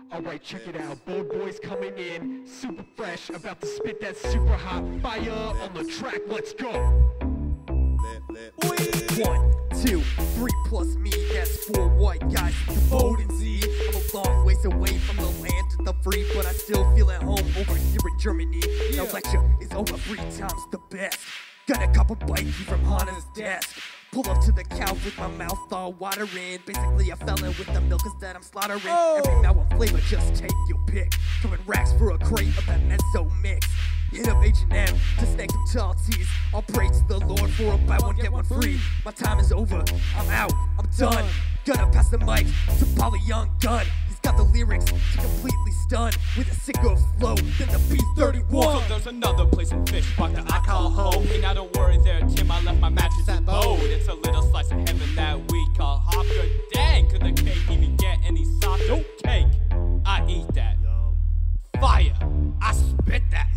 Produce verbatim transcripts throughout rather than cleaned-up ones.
Alright, check it out. Bode Boyz coming in, super fresh, about to spit that super hot fire on the track. Let's go. One, two, three plus me, that's four white guys from Bodensee. I'm a long ways away from the land of the free, but I still feel at home over here in Germany. The lecture is over three times the best. Got a cup of bikey from Hanna's desk. Pull up to the Kauf with my mouth all watering. Basically a felon with the Milkas that I'm slaughtering. Oh. Every Maoam flavor, just take your pick. Throwing racks for a crate of that Mezzo mix. Hit up H and M to snag some tall teas. I'll pray to the Lord for a buy one get one free. My time is over, I'm out, I'm done. Gonna pass the mic to Paulie Yung Gun. He's got the lyrics to completely stun with a sicker flow than the B thirty-one. So there's another place in Fish Park that I call home. Hey, now don't worry there, Tim, I left my mattress at Bode. It's a little slice of heaven that we call hop. Good dang, could the cake even get any softer? Cake, I eat that. Fire, I spit that.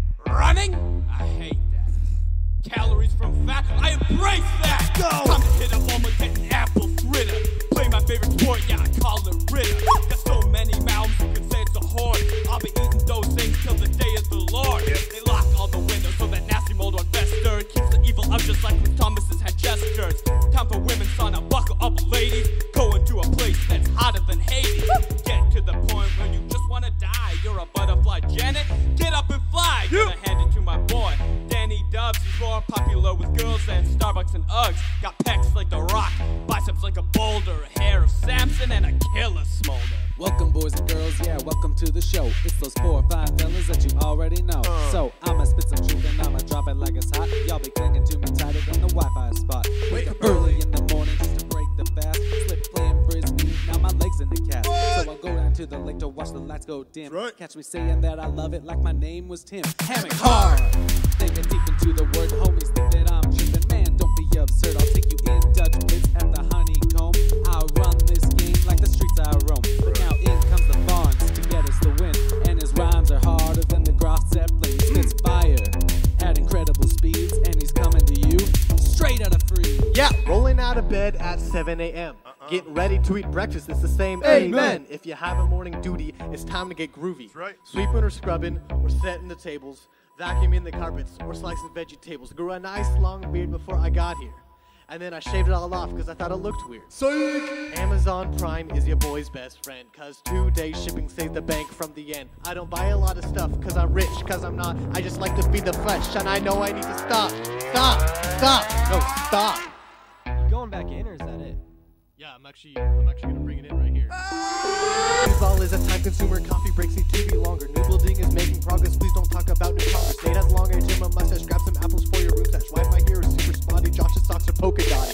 Running, I hate that. Calories from fat, I embrace that. Go. Time to hit up on my getting apple fritter. Play my favorite sport, yeah, I call it Ritter. There's so many mouths, you can say it's a horde. I'll be eating those things till the day of the Lord. They lock all the windows so that nasty mold won't fester. Keeps the evil out just like Miss Thomas's had gestures. Time for women's sauna, buckle up ladies. Going to a place that's hotter than Hades. Get to the point where you just wanna die. You're a butterfly, Janet, get up and fly. Gonna hand it to my boy, Danny Dubs. He's more popular with girls than Starbucks and Uggs. Got pecs like the Rock, biceps like a boulder, hair of Samson and a killer smolder. Welcome boys and girls, yeah, welcome to the show. It's those four or five fellas that you already know. Uh. So I'ma spit some truth and I'ma drop it like it's hot. Y'all be clinging to me tighter than the Wi-Fi spot. Wake up early in the morning just to break the fast. Slip playing frisbee, now my legs in the cast. What? So I'll go down to the lake to watch the lights go dim. Right. Catch me saying that I love it like my name was Tim. Hamming hard, thinking deep into the word. Homies think that I'm tripping, man, don't be absurd. I'll take you in Dutch bits at the honeycomb. I'll run this game like the streets I roam. But now in comes the Barnes to get us the win. And his rhymes are harder than the Graf Zeppelin. He spits fire at incredible speeds, and he's coming to you straight out of free. Yeah, rolling out of bed at seven A M Uh-uh. Getting ready to eat breakfast, it's the same. Amen. Amen. If you have a morning duty, it's time to get groovy. That's right. Sweeping or scrubbing, or setting the tables, vacuuming the carpets, or slicing vegetables. Grew a nice long beard before I got here. And then I shaved it all off because I thought it looked weird. Psych! Amazon Prime is your boy's best friend, cause two day shipping saves the bank from the end. I don't buy a lot of stuff cause I'm rich, cause I'm not. I just like to feed the flesh, and I know I need to stop. Stop! Stop! No, stop! You going back in, or is that it? Yeah, I'm actually, I'm actually gonna bring it in right here. Football is a time consumer, coffee breaks need to be longer. New building is making progress, please don't talk about new Congress. Nate has long hair, Jim a mustache, grab some apples for your room stash. Wi-Fi here is super spotty, Josh's socks are polka dotty.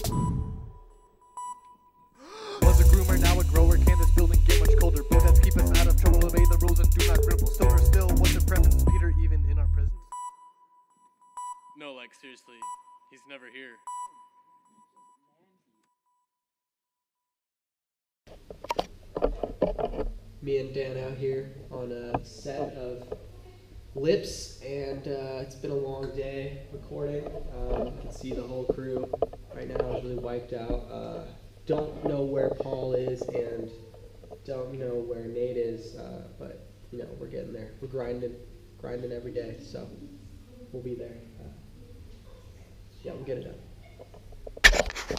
Was a groomer, now a grower, can this building get much colder? Bodettes keep us out of trouble, obey the rules and do not dribble. Stoner still, what's the preference? Peter even in our presence? No, like seriously, he's never here. Me and Dan out here on a set of Lips, and uh, it's been a long day recording. Um, you can see the whole crew right now is really wiped out. Uh, don't know where Paul is, and don't know where Nate is, uh, but you know, we're getting there. We're grinding, grinding every day, so we'll be there. Uh, yeah, we'll get it done.